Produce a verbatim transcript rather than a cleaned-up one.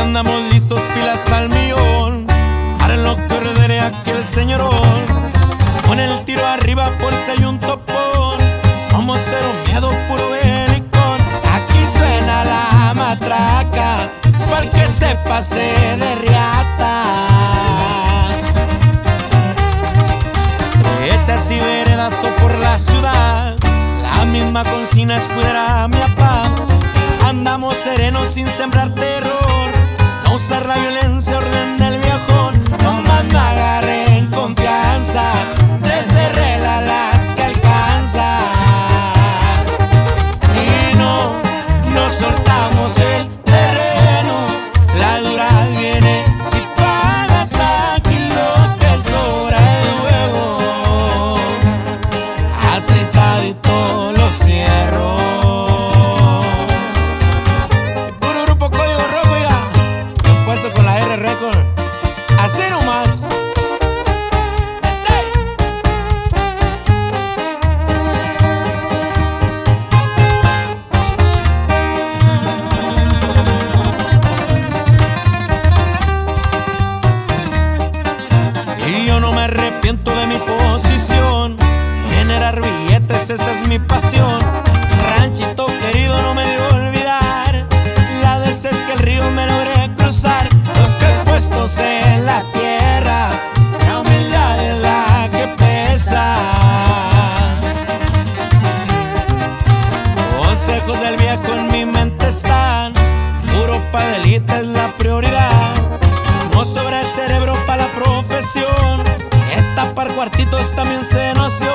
andamos listos, pilas al millón, para lo que ordene aquel señorón. Con el tiro arriba por si hay un topón, somos cero miedo, puro belicón. Aquí suena la matraca, cual que se pase de riata. Hechas y veredazo por la ciudad, la misma consigna es cuidar a mi papá. Andamos serenos sin sembrar terror, no usar la violencia, orden del viejón. Nomás no agarren confianza, trece reglas las que alcanza. Y no, no soltamos el terreno, la dura viene y pagas aquí lo que sobra de huevo, aceitado y todos los fierros. Con la R Record, así nomás. Y yo no me arrepiento de mi posición, generar billetes, esa es mi pasión. Ranchito querido, no me debo olvidar la vez es que el río me logré cruzar. Los que puestos en la tierra, la humildad es la que pesa. Consejos del viejo en mi mente están, puro padelita es la prioridad. No sobra el cerebro para la profesión, esta par cuartitos también se noció.